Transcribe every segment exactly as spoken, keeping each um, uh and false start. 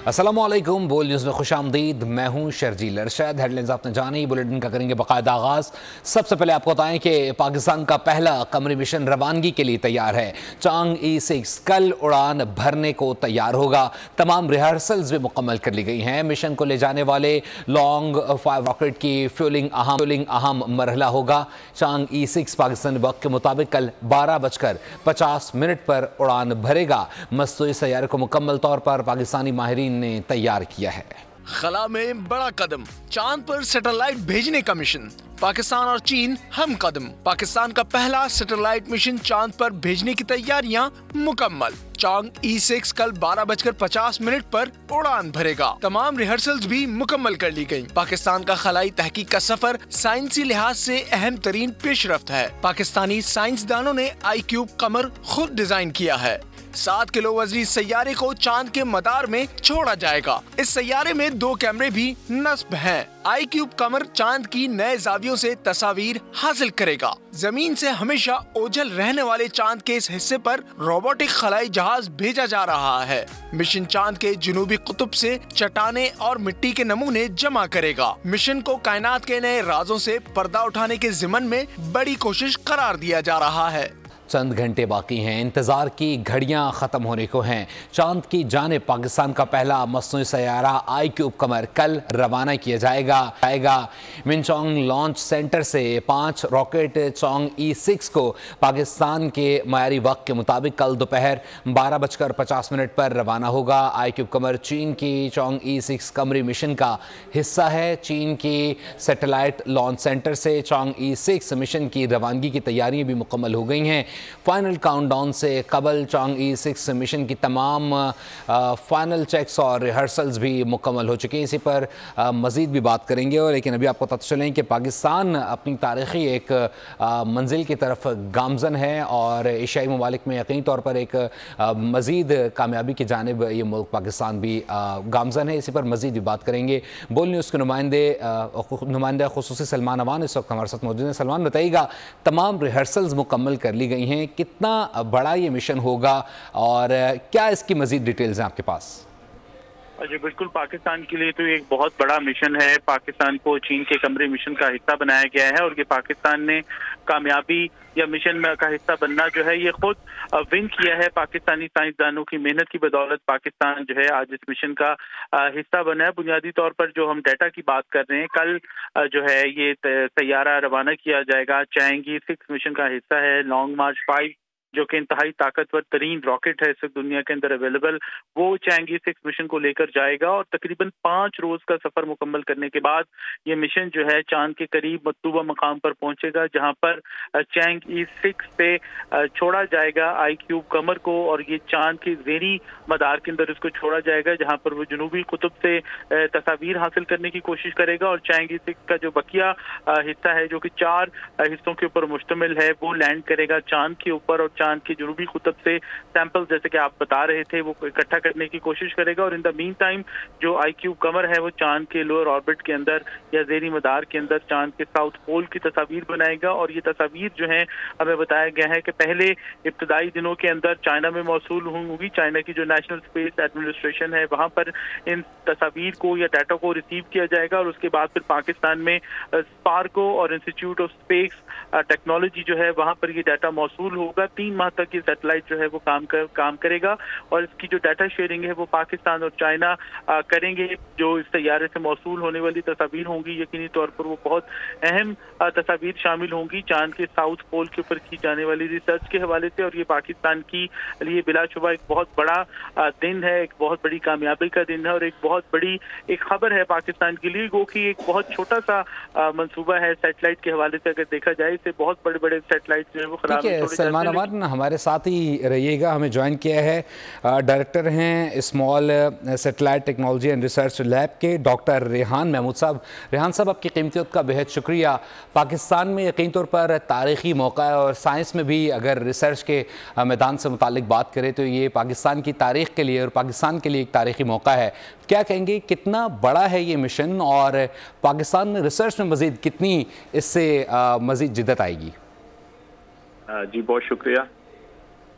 अस्सलामुअलैकुम, बोल न्यूज़ में खुशामदीद। मैं हूं शर्जील अरशद। हेडलाइंस आपने जानी, बुलेटिन का करेंगे बाकायदा आगाज़। सबसे पहले आपको बताएं कि पाकिस्तान का पहला कमरी मिशन रवानगी के लिए तैयार है। चांग ई सिक्स कल उड़ान भरने को तैयार होगा। तमाम रिहर्सल्स भी मुकम्मल कर ली गई हैं। मिशन को ले जाने वाले लॉन्ग फाइव रॉकेट की फ्यूलिंग अहम फ्यूलिंग अहम मरहला होगा। चांग ई सिक्स पाकिस्तानी वक्त के मुताबिक कल बारह बजकर पचास मिनट पर उड़ान भरेगा। मस्तूई सैयारे को मुकम्मल तौर पर पाकिस्तानी माहिरीन ने तैयार किया है। खला में बड़ा कदम, चांद पर सैटेलाइट भेजने का मिशन। पाकिस्तान और चीन हम कदम। पाकिस्तान का पहला सैटेलाइट मिशन चांद पर भेजने की तैयारियां मुकम्मल। चांग ई सिक्स कल बारह बजकर पचास मिनट पर उड़ान भरेगा। तमाम रिहर्सल्स भी मुकम्मल कर ली गयी। पाकिस्तान का खलाई तहकीक का सफर साइंसी लिहाज से अहम तरीन पेशरफ्त है। पाकिस्तानी साइंसदानों ने आई क्यूब कमर खुद डिजाइन किया है। सात किलो वजनी सैयारे को चांद के मदार में छोड़ा जाएगा। इस सैयारे में दो कैमरे भी नस्ब हैं। आई क्यूब कमर चांद की नए जावियों से तस्वीर हासिल करेगा। जमीन से हमेशा ओझल रहने वाले चांद के इस हिस्से पर रोबोटिक खलाई जहाज भेजा जा रहा है। मिशन चांद के जुनूबी कुतुब से चट्टाने और मिट्टी के नमूने जमा करेगा। मिशन को कायनात के नए राजों से पर्दा उठाने के जिम्मन में बड़ी कोशिश करार दिया जा रहा है। चंद घंटे बाकी हैं, इंतजार की घड़ियां खत्म होने को हैं। चांद की जानिब पाकिस्तान का पहला मसनूई सैयारा आई क्यूब कमर कल रवाना किया जाएगा आएगा मिनचोंग लॉन्च सेंटर से पांच रॉकेट चोंग ई सिक्स को पाकिस्तान के मायारी वक्त के मुताबिक कल दोपहर बारह बजकर पचास मिनट पर रवाना होगा। आई क्यूब कमर चीन की चोंग ई सिक्स कमरी मिशन का हिस्सा है। चीन की सैटेलाइट लॉन्च सेंटर से चोंग ई सिक्स मिशन की रवानगी की तैयारियां भी मुकम्मल हो गई हैं। फाइनल काउंटडाउन से कबल चांग ई सिक्स मिशन की तमाम फाइनल चेक्स और रिहर्सल्स भी मुकम्मल हो चुके हैं। इसी पर मज़ीद भी बात करेंगे। और लेकिन अभी आपको पता चलें कि पाकिस्तान अपनी तारीख़ी एक मंजिल की तरफ गामजन है और एशियाई ममालिक में यकीनी तौर पर एक मज़ीद कामयाबी की जानिब ये मुल्क पाकिस्तान भी गामजन है। इसी पर मज़ीद भी बात करेंगे। बोल न्यूज़ के नुमाइंदे नुमाइंदा खुसूसी सलमान अवान इस वक्त हमारे साथ मौजूद हैं। सलमान, बताइएगा, तमाम रिहर्सल्स मुकम्मल कर ली गई हैं, कितना बड़ा ये मिशन होगा और क्या इसकी मजीद डिटेल्स हैं आपके पास? जी बिल्कुल, पाकिस्तान के लिए तो एक बहुत बड़ा मिशन है। पाकिस्तान को चीन के कमरे मिशन का हिस्सा बनाया गया है और ये पाकिस्तान ने कामयाबी या मिशन में का हिस्सा बनना जो है ये खुद विन किया है। पाकिस्तानी साइंसदानों की मेहनत की बदौलत पाकिस्तान जो है आज इस मिशन का हिस्सा बना है। बुनियादी तौर पर जो हम डाटा की बात कर रहे हैं, कल जो है ये तैयारा रवाना किया जाएगा। चांग ई सिक्स मिशन का हिस्सा है। लॉन्ग मार्च फाइव जो कि इंतहाई ताकतवर तरीन रॉकेट है इस दुनिया के अंदर अवेलेबल, वो चांग ई सिक्स मिशन को लेकर जाएगा और तकरीबन पाँच रोज का सफर मुकम्मल करने के बाद ये मिशन जो है चांद के करीब मतलूबा मकाम पर पहुंचेगा, जहां पर चांग ई सिक्स से छोड़ा जाएगा आई क्यूब कमर को और ये चांद के ज़ेरी मदार के अंदर इसको छोड़ा जाएगा, जहां पर वो जुनूबी कुतुब से तस्वीर हासिल करने की कोशिश करेगा। और चांग ई सिक्स का जो बकिया हिस्सा है जो कि चार हिस्सों के ऊपर मुश्तमिल है, वो लैंड करेगा चांद के ऊपर और चांद की जुनूबी कुतुब से सैंपल जैसे कि आप बता रहे थे वो इकट्ठा करने की कोशिश करेगा। और इन द मीन टाइम जो आई क्यूब कमर है वो चांद के लोअर ऑर्बिट के अंदर या ज़ेरी मदार के अंदर चांद के साउथ पोल की तस्वीर बनाएगा। और ये तस्वीर जो है हमें बताया गया है कि पहले इब्तदाई दिनों के अंदर चाइना में मौसूल होंगी। चाइना की जो नेशनल स्पेस एडमिनिस्ट्रेशन है वहाँ पर इन तस्वीर को या डाटा को रिसीव किया जाएगा और उसके बाद फिर पाकिस्तान में स्पार्को और इंस्टीट्यूट ऑफ स्पेस टेक्नोलॉजी जो है वहाँ पर ये डाटा मौसूल होगा। तीन माह तक ये सैटेलाइट जो है वो काम कर काम करेगा और इसकी जो डाटा शेयरिंग है वो पाकिस्तान और चाइना आ, करेंगे। जो इस तैयारे से मौसूल होने वाली तस्वीर होंगी यकीनी तौर पर वो बहुत अहम तस्वीर शामिल होंगी चांद के साउथ पोल के ऊपर की जाने वाली रिसर्च के हवाले से। और ये पाकिस्तान की लिए बिलाशुबा एक बहुत बड़ा आ, दिन है, एक बहुत बड़ी कामयाबी का दिन है और एक बहुत बड़ी एक खबर है पाकिस्तान के लिए, वो कि एक बहुत छोटा सा मंसूबा है सैटेलाइट के हवाले से। अगर देखा जाए इसे बहुत बड़े बड़े सैटेलाइट जो है वो खराब है। सलमान अमान हमारे साथ ही रहिएगा, हमें ज्वाइन किया है डायरेक्टर हैं small satellite technology and research lab के डॉक्टर रेहान महमूद साहब। रेहान साहब, आपकी कीमती वक्त का बेहद शुक्रिया। पाकिस्तान में यकीन तौर पर तारीख़ी मौका है और साइंस में भी अगर रिसर्च के मैदान से मुतालिक बात करें तो ये पाकिस्तान की तारीख़ के लिए और पाकिस्तान के लिए एक तारीख़ी मौका है। क्या कहेंगे, कितना बड़ा है ये मिशन और पाकिस्तान में रिसर्च में मज़ीद कितनी इससे मज़ीद जिद्दत आएगी? जी बहुत शुक्रिया।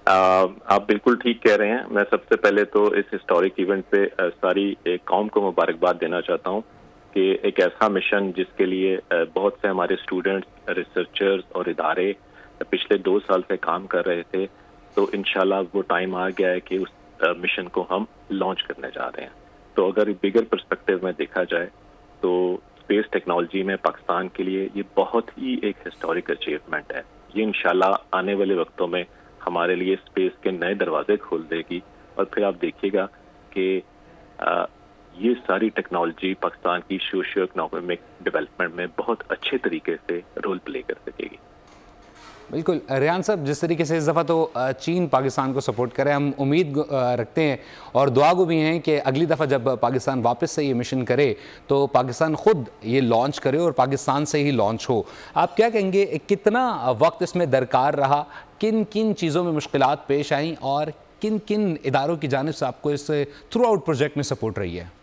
आप बिल्कुल ठीक कह रहे हैं। मैं सबसे पहले तो इस हिस्टोरिक इवेंट पे सारी कौम को मुबारकबाद देना चाहता हूँ कि एक ऐसा मिशन जिसके लिए बहुत से हमारे स्टूडेंट्स, रिसर्चर्स और इदारे पिछले दो साल से काम कर रहे थे, तो इंशाल्लाह वो टाइम आ गया है कि उस मिशन को हम लॉन्च करने जा रहे हैं। तो अगर बिगर पर्सपेक्टिव में देखा जाए तो स्पेस टेक्नोलॉजी में पाकिस्तान के लिए ये बहुत ही एक हिस्टोरिक अचीवमेंट है। ये इंशाल्लाह आने वाले वक्तों में हमारे लिए स्पेस के नए दरवाजे खोल देगी और फिर आप देखिएगा कि ये सारी टेक्नोलॉजी पाकिस्तान की सोशियो इकोनॉमिक डेवलपमेंट में बहुत अच्छे तरीके से रोल प्ले कर सकेगी। बिल्कुल रेहान साहब, जिस तरीके से इस दफ़ा तो चीन पाकिस्तान को सपोर्ट करे, हम उम्मीद रखते हैं और दुआ को भी हैं कि अगली दफ़ा जब पाकिस्तान वापस से ये मिशन करे तो पाकिस्तान ख़ुद ये लॉन्च करे और पाकिस्तान से ही लॉन्च हो। आप क्या कहेंगे, कितना वक्त इसमें दरकार रहा, किन किन चीज़ों में मुश्किलात पेश आई और किन किन इदारों की जानिब से आपको इस थ्रू आउट प्रोजेक्ट में सपोर्ट रही है?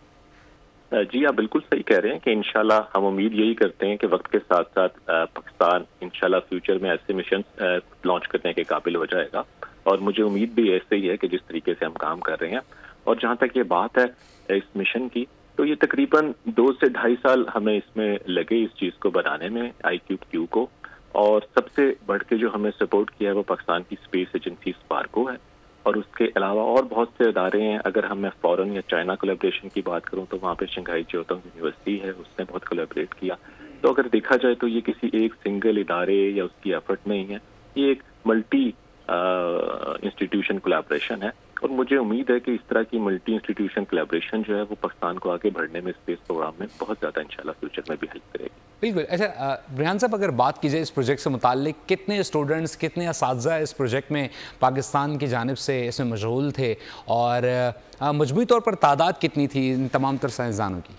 जी, आप बिल्कुल सही कह रहे हैं कि इंशाल्लाह हम उम्मीद यही करते हैं कि वक्त के साथ साथ पाकिस्तान इंशाल्लाह फ्यूचर में ऐसे मिशन लॉन्च करने के काबिल हो जाएगा और मुझे उम्मीद भी ऐसे ही है कि जिस तरीके से हम काम कर रहे हैं। और जहां तक ये बात है इस मिशन की, तो ये तकरीबन दो से ढाई साल हमें इसमें लगे इस चीज़ को बनाने में, आई क्यू क्यू को। और सबसे बढ़ के जो हमें सपोर्ट किया है वो पाकिस्तान की स्पेस एजेंसी स्पार्को है और उसके अलावा और बहुत से इदारे हैं। अगर हम मैं फॉरेन या चाइना कोलैबोरेशन की बात करूं तो वहाँ पे शंघाई जियोतोंग यूनिवर्सिटी है, उसने बहुत कोलैबोरेट किया। तो अगर देखा जाए तो ये किसी एक सिंगल इदारे या उसकी एफर्ट नहीं है, ये एक मल्टी इंस्टीट्यूशन कोलैबोरेशन है और मुझे उम्मीद है कि इस तरह की मल्टी इंस्टीट्यूशन कोलैबोरेशन जो है वो पाकिस्तान को आगे बढ़ने में स्पेस प्रोग्राम में बहुत ज़्यादा इंशाल्लाह फ्यूचर में भी हेल्प करेगी। बिल्कुल। अच्छा रेहान साहब, अगर बात की जाए इस प्रोजेक्ट से मुताल्लिक, कितने स्टूडेंट्स, कितने असातिज़ा इस प्रोजेक्ट में पाकिस्तान की जानिब से इसमें मशगूल थे और मजमूई तौर पर तादाद कितनी थी इन तमाम तर साइंसदानों की?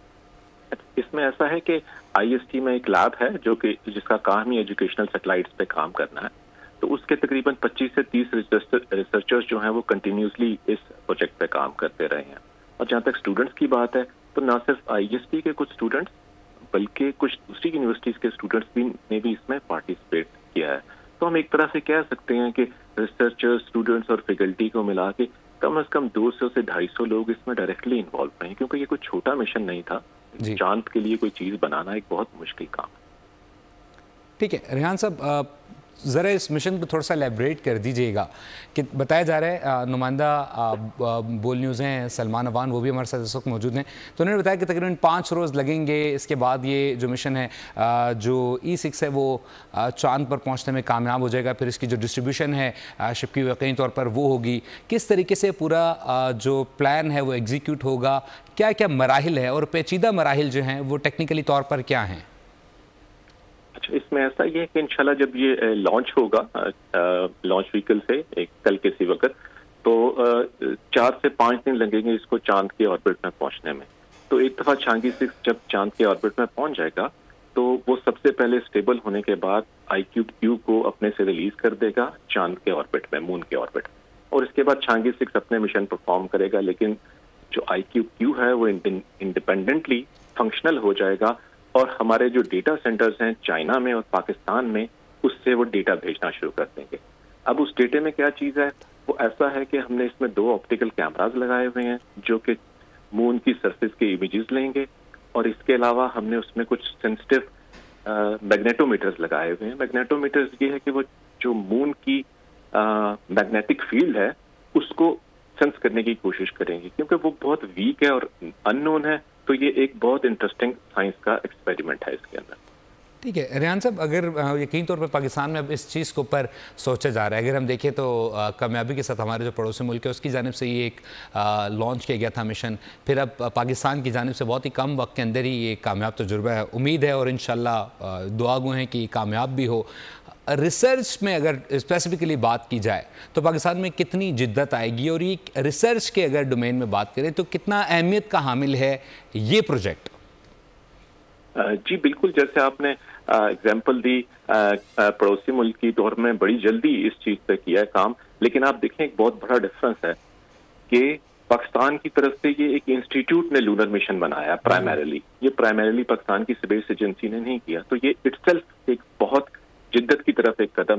इसमें ऐसा है कि आई एस टी में एक लैब है जो कि जिसका काम ही एजुकेशनल सैटेलाइट्स पे काम करना है, तो उसके तकरीबन पच्चीस से तीस रिसर्चर्स जो हैं वो कंटिन्यूसली इस प्रोजेक्ट पे काम करते रहे हैं। और जहाँ तक स्टूडेंट्स की बात है तो न सिर्फ आई एस टी के कुछ स्टूडेंट्स बल्कि कुछ दूसरी यूनिवर्सिटीज के स्टूडेंट्स भी ने भी इसमें पार्टिसिपेट किया है। तो हम एक तरह से कह सकते हैं कि रिसर्चर्स, स्टूडेंट्स और फैकल्टी को मिला के कम अज कम दो सौ से ढाई सौ लोग इसमें डायरेक्टली इन्वॉल्व रहे हैं, क्योंकि ये कोई छोटा मिशन नहीं था। चांद के लिए कोई चीज़ बनाना एक बहुत मुश्किल काम है। ठीक है रेहान साहब, ज़रा इस मिशन को थोड़ा सा एलेबरेट कर दीजिएगा कि बताया जा रहा है, नुमाइंदा बोल न्यूज़ हैं सलमान अवान, वो भी हमारे साथ इस वक्त मौजूद हैं, तो उन्होंने बताया कि तकरीबन पाँच रोज़ लगेंगे। इसके बाद ये जो मिशन है, जो ई सिक्स है, वो चांद पर पहुंचने में कामयाब हो जाएगा। फिर इसकी जो डिस्ट्रीब्यूशन है शिप की यकीनी तौर पर वो होगी। किस तरीके से पूरा जो प्लान है वो एग्जीक्यूट होगा, क्या क्या मराहिल है और पेचीदा मराहिल जो हैं वो टेक्निकली तौर पर क्या हैं? अच्छा, इसमें ऐसा ही है कि इंशाल्लाह जब ये लॉन्च होगा लॉन्च व्हीकल से एक कल किसी वक्त, तो चार से पाँच दिन लगेंगे इसको चांद के ऑर्बिट में पहुंचने में। तो एक दफ़ा चांगी सिक्स जब चांद के ऑर्बिट में पहुंच जाएगा तो वो सबसे पहले स्टेबल होने के बाद आई क्यू क्यू को अपने से रिलीज कर देगा चांद के ऑर्बिट में, मून के ऑर्बिट, और इसके बाद चांगी सिक्स अपने मिशन परफॉर्म करेगा। लेकिन जो आई क्यू क्यू है वो इंडिपेंडेंटली फंक्शनल हो जाएगा और हमारे जो डेटा सेंटर्स हैं चाइना में और पाकिस्तान में, उससे वो डेटा भेजना शुरू कर देंगे। अब उस डेटे में क्या चीज़ है, वो ऐसा है कि हमने इसमें दो ऑप्टिकल कैमराज लगाए हुए हैं जो कि मून की सरफेस के इमेजेस लेंगे, और इसके अलावा हमने उसमें कुछ सेंसिटिव मैग्नेटोमीटर्स लगाए हुए हैं। मैग्नेटोमीटर्स ये है कि वो जो मून की मैग्नेटिक फील्ड है उसको सेंस करने की कोशिश करेंगे, क्योंकि वो बहुत वीक है और अननोन है। तो ये एक बहुत इंटरेस्टिंग साइंस का एक्सपेरिमेंट है इसके अंदर। ठीक है रेहान साहब, अगर यकीन तौर पर पाकिस्तान में अब इस चीज़ के ऊपर सोचा जा रहा है, अगर हम देखें तो कामयाबी के साथ हमारे जो पड़ोसी मुल्क है उसकी जानिब से ये एक लॉन्च किया गया था मिशन, फिर अब पाकिस्तान की जानिब से बहुत ही कम वक्त के अंदर ही ये कामयाब तजुर्बा है। उम्मीद है और इंशाल्लाह दुआ गो हैं कि कामयाब भी हो। रिसर्च में अगर स्पेसिफिकली बात की जाए तो पाकिस्तान में कितनी जिद्दत आएगी, और ये रिसर्च के अगर डोमेन में बात करें तो कितना अहमियत का हामिल है ये प्रोजेक्ट? जी बिल्कुल, जैसे आपने एग्जाम्पल दी, पड़ोसी मुल्क की दौर में बड़ी जल्दी इस चीज़ पे किया है काम, लेकिन आप देखें एक बहुत बड़ा डिफरेंस है कि पाकिस्तान की तरफ से ये एक इंस्टीट्यूट ने लूनर मिशन बनाया प्राइमरीली, ये प्राइमरीली पाकिस्तान की स्पेस एजेंसी ने नहीं किया। तो ये इटसेल्फ एक बहुत जिद्दत की तरफ एक कदम है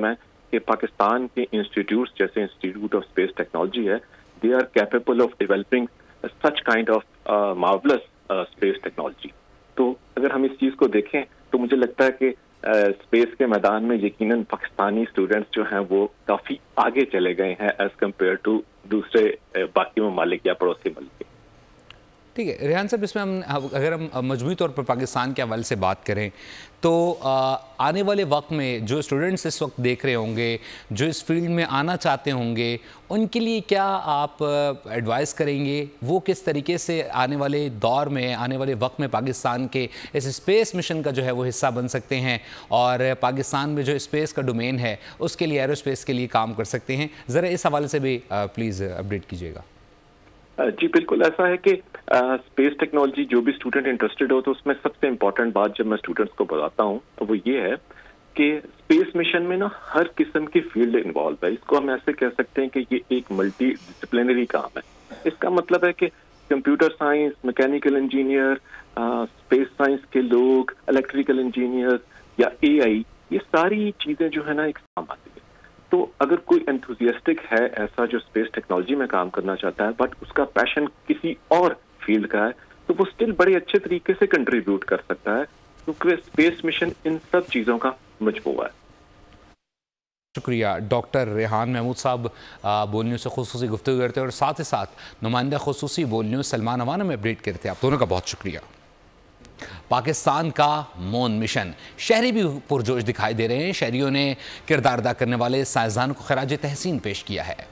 कि पाकिस्तान के इंस्टीट्यूट्स जैसे इंस्टीट्यूट ऑफ स्पेस टेक्नोलॉजी है, they are capable of developing such kind of marvellous space technology. तो अगर हम इस चीज़ को देखें तो मुझे लगता है कि स्पेस uh, के मैदान में यकीनन पाकिस्तानी स्टूडेंट्स जो हैं वो काफ़ी आगे चले गए हैं एज कम्पेयर टू दूसरे uh, बाकी ममालिक या पड़ोसी मुल्क। ठीक है रेहान साहब, इसमें हम अगर हम मजमूई तौर पर पाकिस्तान के हवाले से बात करें तो आ, आने वाले वक्त में जो स्टूडेंट्स इस वक्त देख रहे होंगे, जो इस फील्ड में आना चाहते होंगे, उनके लिए क्या आप एडवाइस करेंगे? वो किस तरीके से आने वाले दौर में, आने वाले वक्त में पाकिस्तान के इस स्पेस मिशन का जो है वो हिस्सा बन सकते हैं और पाकिस्तान में जो स्पेस का डोमेन है उसके लिए, एरोस्पेस के लिए काम कर सकते हैं? ज़रा इस हवाले से भी प्लीज़ अपडेट कीजिएगा। जी बिल्कुल, ऐसा है कि स्पेस टेक्नोलॉजी जो भी स्टूडेंट इंटरेस्टेड हो तो उसमें सबसे इम्पोर्टेंट बात जब मैं स्टूडेंट्स को बताता हूँ वो ये है कि स्पेस मिशन में ना हर किस्म की फील्ड इन्वॉल्व है। इसको हम ऐसे कह सकते हैं कि ये एक मल्टी डिसिप्लिनरी काम है। इसका मतलब है कि computer science, mechanical engineer, space science के लोग, इलेक्ट्रिकल इंजीनियर या ए आई, ये सारी चीज़ें जो है ना एक काम आती है। तो अगर कोई एंथुसियास्टिक है ऐसा जो स्पेस टेक्नोलॉजी में काम करना चाहता है बट उसका पैशन किसी और फील्ड का है, तो वो स्टिल बड़े अच्छे तरीके से कंट्रीब्यूट कर सकता है, क्योंकि स्पेस मिशन इन सब चीज़ों का मजमूआ है। शुक्रिया डॉक्टर रेहान महमूद साहब बोल न्यूज़ से खुसूसी गुफ्तगू करते हैं और साथ ही साथ नुमाइंदा खुसूसी बोल न्यूज़ सलमान अवाना में अपडेट करते हैं। आप दोनों का बहुत शुक्रिया। पाकिस्तान का मून मिशन, शहरी भी पुरजोश दिखाई दे रहे हैं। शहरियों ने किरदार अदा करने वाले साइंसदानों को खराज तहसीन पेश किया है।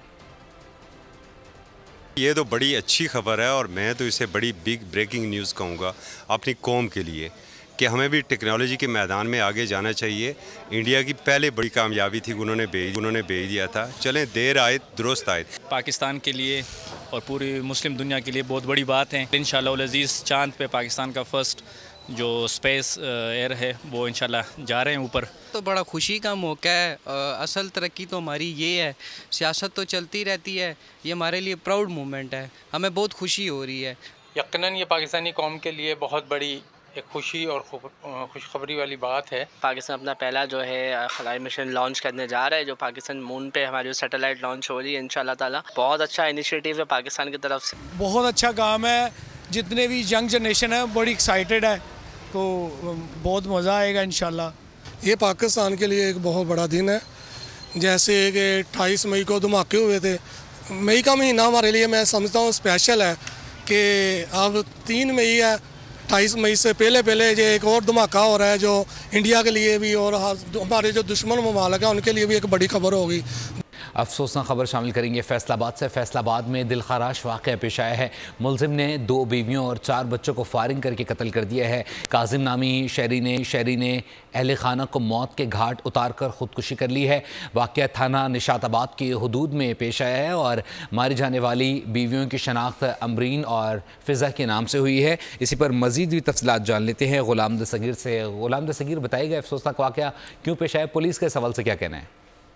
ये तो बड़ी अच्छी खबर है और मैं तो इसे बड़ी बिग ब्रेकिंग न्यूज़ कहूँगा अपनी कौम के लिए कि हमें भी टेक्नोलॉजी के मैदान में आगे जाना चाहिए। इंडिया की पहले बड़ी कामयाबी थी, उन्होंने भेज उन्होंने भेज दिया था। चलें, देर आए दुरुस्त आए। पाकिस्तान के लिए और पूरी मुस्लिम दुनिया के लिए बहुत बड़ी बात है। इंशाअल्लाह अज़ीज़ चांद पे पाकिस्तान का फर्स्ट जो स्पेस एयर है वो इंशाल्लाह जा रहे हैं ऊपर। तो बड़ा खुशी का मौका है। असल तरक्की तो हमारी ये है, सियासत तो चलती रहती है, ये हमारे लिए प्राउड मोमेंट है, हमें बहुत खुशी हो रही है। यकीनन ये पाकिस्तानी कौम के लिए बहुत बड़ी एक खुशी और खुशखबरी वाली बात है। पाकिस्तान अपना पहला जो है खलाई मिशन लॉन्च करने जा रहा है, जो पाकिस्तान मून पे हमारी सैटेलाइट लॉन्च हो रही है इंशाल्लाह ताला। बहुत अच्छा इनिशिएटिव है पाकिस्तान की तरफ से, बहुत अच्छा काम है। जितने भी यंग जनरेशन है बड़ी एक्साइटेड है, तो बहुत मज़ा आएगा इंशाल्लाह। ये पाकिस्तान के लिए एक बहुत बड़ा दिन है। जैसे कि अट्ठाईस मई को धमाके हुए थे, मई का महीना हमारे लिए मैं समझता हूँ स्पेशल है कि अब तीन मई है, अट्ठाईस मई से पहले पहले जो एक और धमाका हो रहा है जो इंडिया के लिए भी और हमारे जो दुश्मन ममालिक है उनके लिए भी एक बड़ी खबर होगी। अफसोसनाक खबर शामिल करेंगे फैसलाबाद से। फैसलाबाद में दिलखराश वाक़या पेश आया है। मुलजिम ने दो बीवियों और चार बच्चों को फायरिंग करके कत्ल कर दिया है। काजिम नामी शहरी ने शहरी ने अहले खाना को मौत के घाट उतार कर खुदकुशी कर ली है। वाक़या थाना निशाताबाद की हदूद में पेश आया है और मारी जाने वाली बीवियों की शनाख्त अमरीन और फ़िज़ा के नाम से हुई है। इसी पर मज़ीद भी तफसीलात जान लेते हैं ग़ुलाम दस्तगीर से। ग़ुलाम दस्तगीर, बताइएगा अफसोसनाक वाक़या क्यों पेश आया, पुलिस के सवाल से क्या कहना है?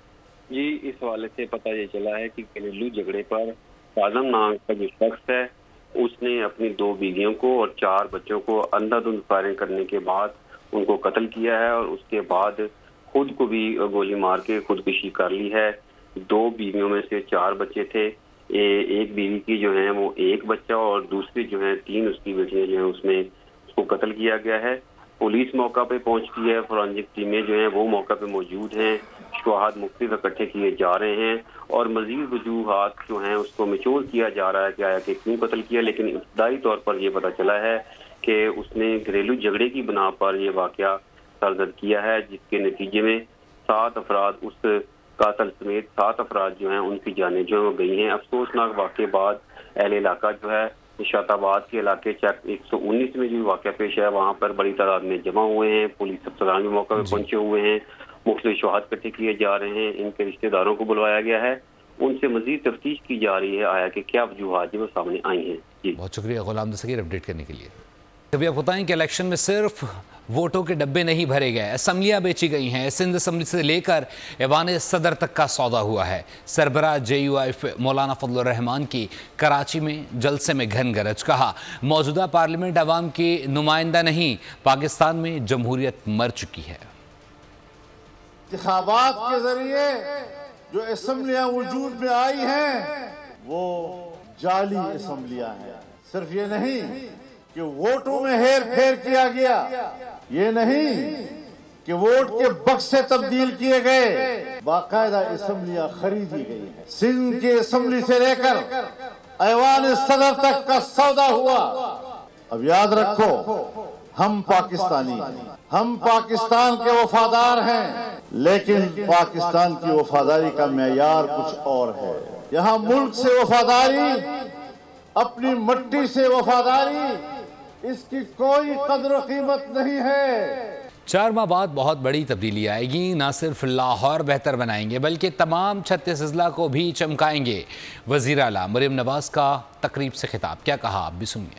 जी, इस हवाले से पता ये चला है कि घरेलू झगड़े पर काजम नाम का जो शख्स है उसने अपनी दो बीवियों को और चार बच्चों को अंधाधुंध फायरिंग करने के बाद उनको कत्ल किया है और उसके बाद खुद को भी गोली मार के खुदकुशी कर ली है। दो बीवियों में से चार बच्चे थे, ए, एक बीवी की जो है वो एक बच्चा और दूसरी जो है तीन उसकी बेटियां जो है उसमें उसको कत्ल किया गया है। पुलिस मौका पे पहुंच गई है, फोरेंसिक टीमें जो है वो मौका पे मौजूद हैं, शवाहद मुख्तलिफ इकट्ठे किए जा रहे हैं और मजीद वजूहात जो हैं उसको मिचोल किया जा रहा है कि आया कि क्यों कत्ल किया। लेकिन इब्तदाई तौर पर यह पता चला है कि उसने घरेलू झगड़े की बिना पर यह वाकया सरजद किया है, जिसके नतीजे में सात अफराद उस कातल समेत सात अफराद जो हैं उनकी जानें जो है वो गई हैं। अफसोसनाक वाक़े बाद अहले इलाका जो है निशाताबाद के इलाके चेक एक सौ उन्नीस में जो वाक़या पेश है वहाँ पर बड़ी तादाद में जमा हुए हैं। पुलिस अफसरान भी मौका पर पहुंचे हुए हैं, मुख्तलिफ शवाहद इकट्ठे किए जा रहे हैं, इनके रिश्तेदारों को बुलवाया गया है, उनसे मजीद तफ्तीश की जा रही है आया कि क्या वजूहात वो सामने आई हैं। जी बहुत शुक्रिया ग़ुलाम दस्तगीर अपडेट करने के लिए। अभी आप बताएं कि इलेक्शन में सिर्फ वोटों के डब्बे नहीं भरे गए, असम्बलियाँ बेची गई हैं। सिंध असम्बली से लेकर ऐवान सदर तक का सौदा हुआ है। सरबरा जे यू आई मौलाना फजलुर रहमान की कराची में जलसे में घन गरज, कहा मौजूदा पार्लियामेंट अवाम की नुमाइंदा नहीं, पाकिस्तान में जमहूरियत मर चुकी है। इंतखाबात के जरिए जो असम्बलियां वजूद में आई हैं वो जाली असम्बलियां हैं। सिर्फ ये नहीं कि वोटों में हेर फेर किया गया, ये नहीं कि वोट के बक्से तब्दील किए गए, बाकायदा असम्बलियां खरीदी गई हैं। सिंध की असम्बली से लेकर ऐवान सदर तक का सौदा हुआ। अब याद रखो, हम पाकिस्तानी हैं, हम पाकिस्तान के वफादार हैं, लेकिन पाकिस्तान की वफादारी का मेयार कुछ और है। यहाँ मुल्क से वफादारी, अपनी मट्टी से वफादारी, इसकी कोई कदर कीमत नहीं है। चार माह बाद बहुत बड़ी तब्दीली आएगी। ना सिर्फ लाहौर बेहतर बनाएंगे बल्कि तमाम छत्तीस अजला को भी चमकाएंगे। वज़ीर आला मरियम नवाज का तकरीब से खिताब, क्या कहा आप भी सुनिए।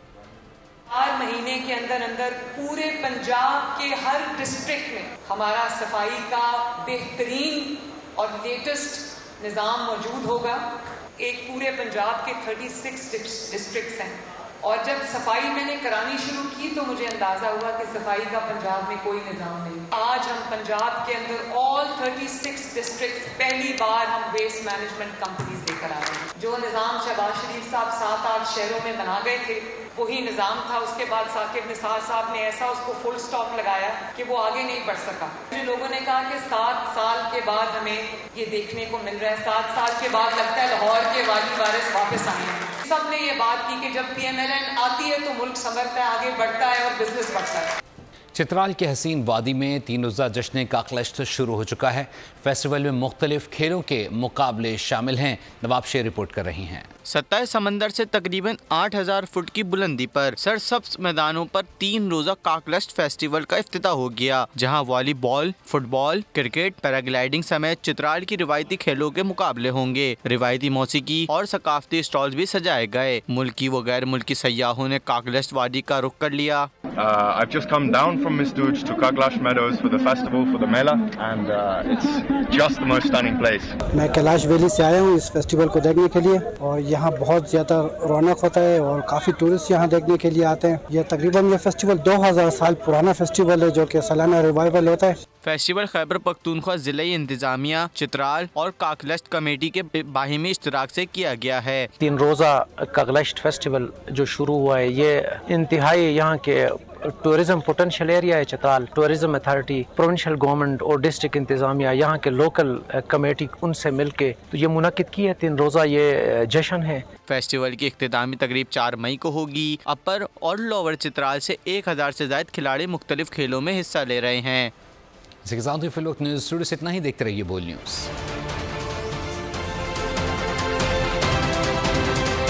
चार महीने के अंदर अंदर पूरे पंजाब के हर डिस्ट्रिक्ट में हमारा सफाई का बेहतरीन और लेटेस्ट निज़ाम मौजूद होगा। एक पूरे पंजाब के छत्तीस डिस्ट्रिक्ट्स हैं और जब सफाई मैंने करानी शुरू की तो मुझे अंदाज़ा हुआ कि सफाई का पंजाब में कोई निज़ाम नहीं। आज हम पंजाब के अंदर ऑल छत्तीस डिस्ट्रिक्ट्स पहली बार हम वेस्ट मैनेजमेंट कंपनीज लेकर आ रहे हैं। जो निज़ाम शहबाज शरीफ साहब सात आठ शहरों में बना गए थे वही निज़ाम था। उसके बाद साकिब निसार साहब ने ऐसा उसको फुल स्टॉप लगाया कि वो आगे नहीं बढ़ सका। जो लोगों ने कहा कि सात साल के बाद हमें ये देखने को मिल रहा है, सात साल के बाद लगता है लाहौर के वाली वारिस वापस आए हैं। सब ने ये बात की कि जब पी एम एल एन आती है तो मुल्क संवरता है, आगे बढ़ता है और बिजनेस बढ़ता है। चित्राल के हसीन वादी में तीन रोज़ा जश्न काकलश्त शुरू हो चुका है। फेस्टिवल में मुख्तलिफ खेलों के मुकाबले शामिल हैं। नवाब शेर रिपोर्ट कर रही हैं। सत्ताईस समंदर से तकरीबन आठ हजार फुट की बुलंदी पर सरसब्ज मैदानों पर तीन रोजा काकलश्त फेस्टिवल का इफ्तिताह हो गया, जहां वॉलीबॉल, फुटबॉल, क्रिकेट, पैराग्लाइडिंग समेत चित्राल की रिवायती खेलों के मुकाबले होंगे। रिवायती मौसीकी और सकाफती स्टॉल भी सजाए गए। मुल्की व गैर मुल्की सयाहों ने काकलश्त वादी का रुख कर लिया। Uh, I've just come down from Misdouj to Kaklash Meadows for the festival, for the Mela, and uh, it's just the most stunning place. मैं कैलाश वैली से आया हूँ इस फेस्टिवल को देखने के लिए और यहाँ बहुत ज़्यादा रौनक होता है और काफ़ी टूरिस्ट यहाँ देखने के लिए आते हैं। यह तकरीबन ये फेस्टिवल दो हज़ार साल पुराना फेस्टिवल है जो कि सालाना रिवाइवल होता है। फेस्टिवल खैबर पख्तूनख्वा ज़िले इंतजामिया, चित्राल और काकलश्त कमेटी के बाहिमी इश्तराक से किया गया है। तीन रोज़ा काकलश्त फेस्टिवल जो शुरू हुआ है ये इंतहाई यहाँ के टूरिज्म पोटेंशियल एरिया है। Chitral tourism authority, provincial government और डिस्ट्रिक्ट इंतजामिया, यहाँ के लोकल कमेटी, उनसे मिलके तो ये मुनक्किद की है तीन रोज़ा ये जश्न है। फेस्टिवल की इख्तितामी तकरीब चार मई को होगी। अपर और लोअर चित्राल से एक हजार से ज्यादा खिलाड़ी मुख्तलिफ खेलों में हिस्सा ले रहे हैं। इसी के साथ ही फिल वक्त न्यूज़ स्टूडियो से इतना ही। देखते रहिए बोल न्यूज़।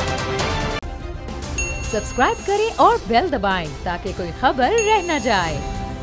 सब्सक्राइब करें और बेल दबाएं ताकि कोई खबर रह न जाए।